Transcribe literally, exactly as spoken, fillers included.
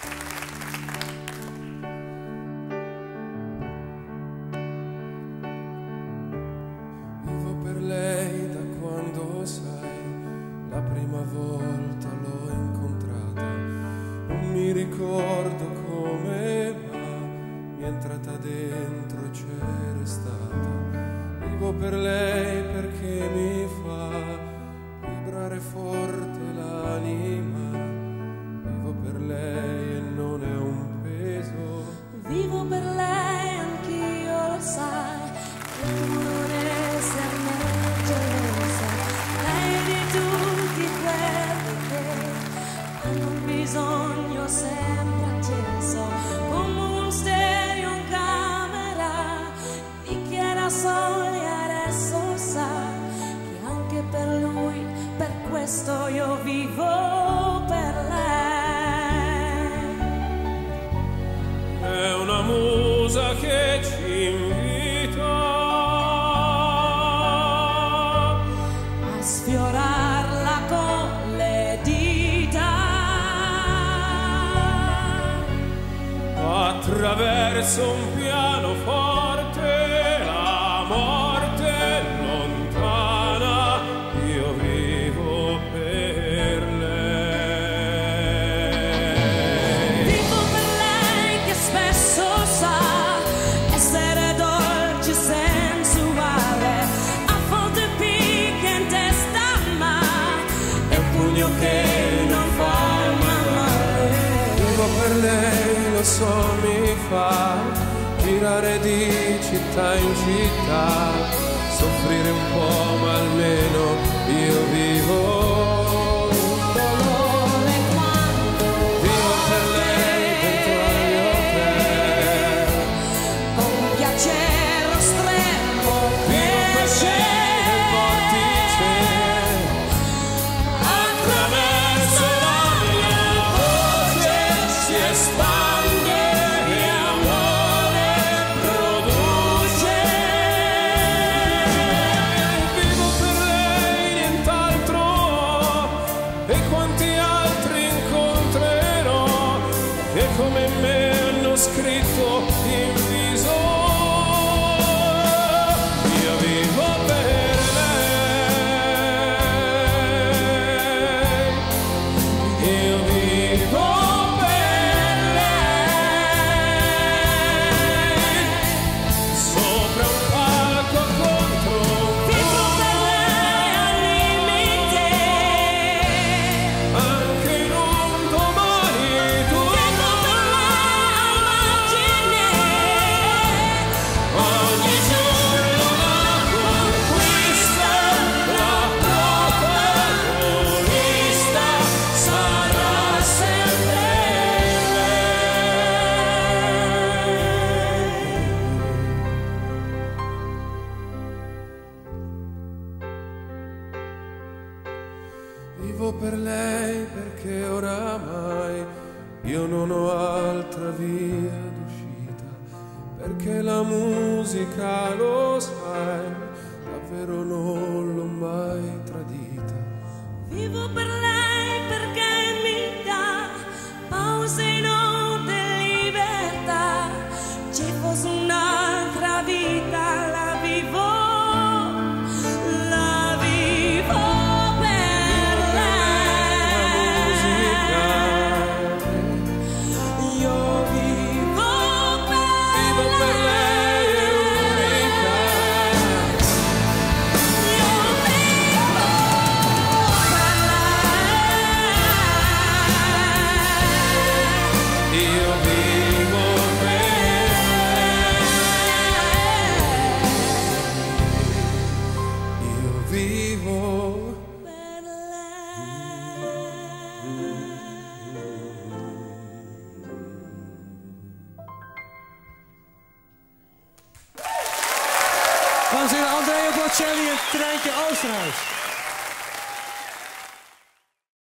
Vivo per lei da quando, sai, la prima volta l'ho incontrata. Non mi ricordo come, ma mi è entrata dentro e c'è restata. Vivo per lei perché mi fa vibrare forte l'anima. Vivo per lei e non è un peso. Vivo per lei, anch'io lo sai. Tu non esserne gelosa. Lei è di tutti quelli che hanno bisogno sempre acceso, come un stereo in camera. Bicchiera soli adesso sa che anche per lui, per questo io vivo per lei. È una musa che ci invita a sfiorarla con le dita attraverso un pianoforte, la morte lontana. Io vivo per lei. Vivo per lei che spesso sa essere dolce, sensuale, a volte picchia in testa, ma è un pugno che non fa male. Vivo per lei, lo so, mi fa girare di città in città, soffrire un po', ma almeno io vivo. Dolore quando Vivo per lei dentro al mio hotel. con un piacere estremo Vivo per esce lei nel vortice, attraverso la mia voce si espande e amore produce. Vivo per lei, nient'altro, e quanti altri incontrerò che come me hanno scritto in viso. Io vivo per lei, io vivo per lei, sopra un palco contro un Vivo muro, per lei al limite. anche in un domani tu. Vivo per lei al margine. Ogni giorno la conquista, la protagonista sarà sempre lei. Vivo per lei perché oramai io non ho altra via d'uscita, perché la musica, lo sai, davvero non l'ho mai tradita. Vivo per lei perché mi dà pause in notte libertà. Ci fosse un'altra vita, la vivo, la vivo per lei. Io vivo per Vivo per lei, è unica. Io vivo per lei. Io vivo per lei. Io vivo. Per lei. Dames en heren, Andrea Bocelli en Treintje Oosterhuis.